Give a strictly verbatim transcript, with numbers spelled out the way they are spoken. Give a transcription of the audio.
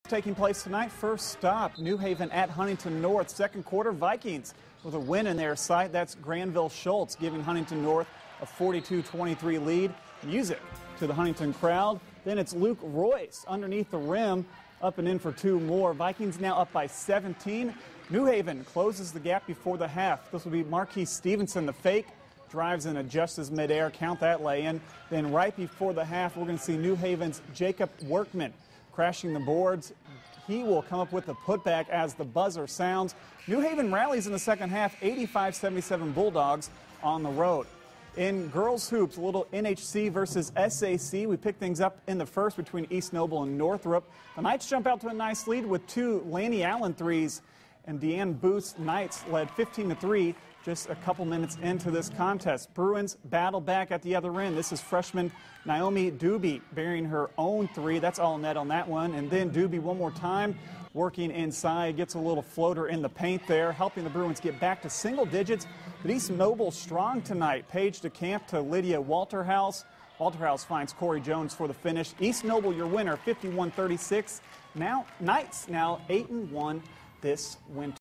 taking place tonight. First stop, New Haven at Huntington North. Second quarter, Vikings with a win in their sight. That's Granville Schultz giving Huntington North a forty-two twenty-three lead. Music to the Huntington crowd. Then it's Luke Royce underneath the rim, up and in for two more. Vikings now up by seventeen. New Haven closes the gap before the half. This will be Marquise Stevenson, the fake. Drives and adjusts midair, count that lay-in. Then right before the half, we're going to see New Haven's Jacob Workman crashing the boards. He will come up with the putback as the buzzer sounds. New Haven rallies in the second half, eighty-five seventy-seven Bulldogs on the road. In girls hoops, a little N H C versus S A C. We pick things up in the first between East Noble and Northrop. The Knights jump out to a nice lead with two Laney Allen threes, and Deanne Booth's Knights led fifteen to three just a couple minutes into this contest. Bruins battle back at the other end. This is freshman Naomi Doobie bearing her own three. That's all net on that one. And then Doobie one more time working inside, gets a little floater in the paint there, helping the Bruins get back to single digits. But East Noble strong tonight. Paige DeCamp to Lydia Walterhouse. Walterhouse finds Corey Jones for the finish. East Noble, your winner, fifty-one thirty-six. Now Knights now eight and one this winter.